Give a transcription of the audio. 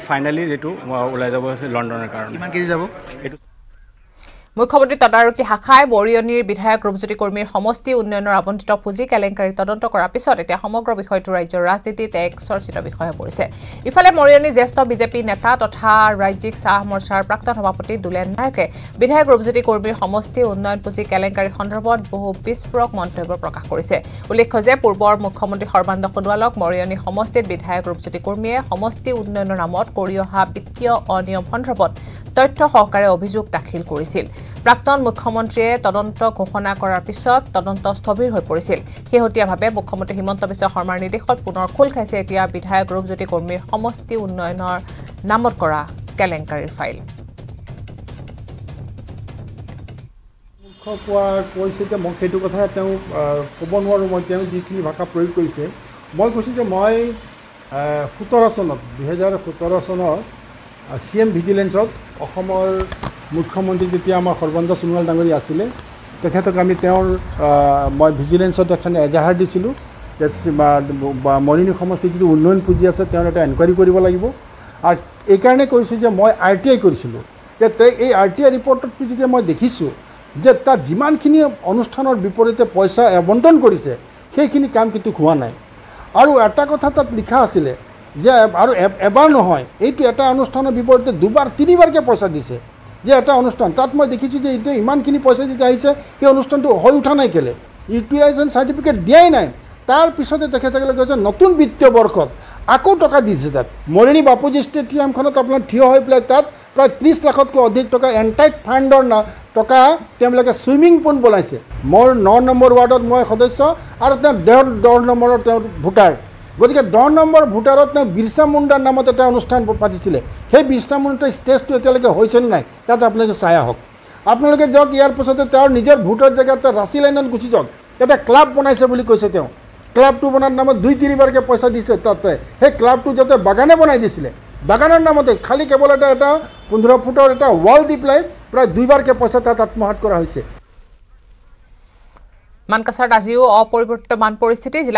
finally যেটো ওলাই যাব আছে লণ্ডনৰ কাৰণে কিমান কেজি যাব এটো মুখ্যমন্ত্ৰী তদাৰকী শাখাই বৰিয়নীৰ বিধায়ক ৰূপজ্যোতি কৰ্মীৰ সমষ্টি উন্নয়নৰ আবণ্টিত পুঁজি কেলেংকাৰী তদন্ত কৰাৰ পিছত এতিয়া সমগ্ৰ বিষয়টো ৰাজ্যৰ ৰাজনীতিত এক চৰ্চিত বিষয় হৈ পৰিছে ইফালে মৰিয়নী জ্যেষ্ঠ বিজেপি নেতা তথা ৰাজ্যিক চাহ মৰ্চাৰ প্ৰাক্তন সভাপতি দুলেন নায়কে বিধায়ক ৰূপজ্যোতি কৰ্মীৰ সমষ্টি উন্নয়ন পুঁজি কেলেংকাৰী সন্দৰ্ভত বহু বিস্ফোৰক মন্তব্য প্ৰকাশ কৰিছে উল্লেখ্য যে পূৰ্বৰ মুখ্যমন্ত্ৰী সৰ্বানন্দ সোণোৱালক মৰিয়নী সমষ্টিত বিধায়ক ৰূপজ্যোতি কৰ্মীয়ে সমষ্টি উন্নয়নৰ নামত কৰি অহা বিত্তীয় অনিয়ম সন্দৰ্ভত তথ্য সহকাৰে অভিযোগ দাখিল কৰিছিল প্ৰাক্তন মুখ্যমন্ত্ৰীয়ে তদন্ত ঘোষণা কৰাৰ পিছত তদন্ত স্থবিৰ হৈ পৰিছিল হেহতীয়াভাৱে মুখ্যমন্ত্ৰী হিমন্ত বিশ্ব শৰ্মাৰ নিৰ্দেশত পুনৰ খোল খাইছে এতিয়া বিধায়ক ৰূপজ্যোতি কৰ্মীৰ সমষ্টি উন্নয়নৰ নামত কৰা কেলেংকাৰীৰ ফাইল কৈছে যে মই সেইটো কথা তেওঁ ক'ব নোৱাৰোঁ মই তেওঁ যিখিনি ভাষা প্ৰয়োগ কৰিছে মই কৈছোঁ যে মই 17 চনত 2017 চনত CM ভিজিলেন্সত অসমৰ মুখ্যমন্ত্ৰী যেতিয়া আমাৰ সৰ্বানন্দ সোণোৱাল ডাঙৰী আছিলে তেখেতক আমি তেওঁৰ মই ভিজিলেন্সত এখন এজাহাৰ দিছিলোঁ যে মৰিয়নী সমষ্টিৰ যিটো উন্নয়ন পুঁজি আছে তেওঁৰ এটা এনকুৱাৰী কৰিব লাগিব আৰু এইকাৰণে কৰিছোঁ যে মই RTI কৰিছিলোঁ যে এই RTI ৰিপৰ্টটো যেতিয়া মই দেখিছোঁ যে তাত যিমানখিনি অনুষ্ঠানৰ বিপৰীতে পইচা আবণ্টন কৰিছে সেইখিনি কাম কিন্তু হোৱা নাই আৰু এটা কথা তাত লিখা আছিলে যে আৰু এবাৰ নহয় এইটো এটা অনুষ্ঠানৰ বিপৰীতে দুবাৰ তিনিবাৰকৈ পইচা দিছে যে এটা অনুষ্ঠান তাত মই দেখিছোঁ যে এইটো ইমানখিনি পইচা যেতিয়া আহিছে সেই অনুষ্ঠানটো হৈ উঠা নাই কেলে ইউটিলাইজেশ্যন চাৰ্টিফিকেট দিয়াই নাই তাৰ পিছতে তেখেতসকলে কৈছে নতুন বিত্তীয় বৰ্ষত আকৌ টকা দিছে তাত মৰিয়নী বাপুজি ষ্টেডিয়ামখনত আপোনাৰ থিয় হৈ পেলাই তাত প্ৰায় 30 লাখতকৈ অধিক টকা এণ্টাইড ফাণ্ডৰ টকা তেওঁলোকে ছুইমিং পুল বনাইছে মোৰ 9 নম্বৰ ৱাৰ্ডত মই সদস্য আৰু তেওঁ 10 নম্বৰৰ তেওঁ ভোটাৰ গতিকে 10 নম্বৰ ভোটাৰত তেওঁ বিৰছা মুণ্ডাৰ নামত এটা অনুষ্ঠান পাতিছিলে সেই বিৰছা মুণ্ডাৰ ষ্টেজটো এতিয়ালৈকে হৈছে নাই তাত আপোনালোকে চাই আহক আপোনালোকে যাওক ইয়াৰ পিছতে তেওঁৰ নিজৰ ভোটৰ জেগাত ৰাচি লাইনত গুচি যাওক এটা ক্লাব বনাইছে বুলি কৈছে তেওঁ ক্লাবটো বনাৰ নামত 2-3বাৰকৈ পইচা দিছে তাতে সেই ক্লাবটো যাতে বাগানে বনাই দিছিলে বাগানৰ নামতে খালি কেৱল এটা 15 ফুটৰ এটা ৱাল দি পেলাই প্ৰায় 2বাৰকৈ পইচা তাত আত্মসাৎ কৰা হৈছে মানকাছাৰত আজিও অপৰিৱৰ্তিত মান পৰিস্থিতি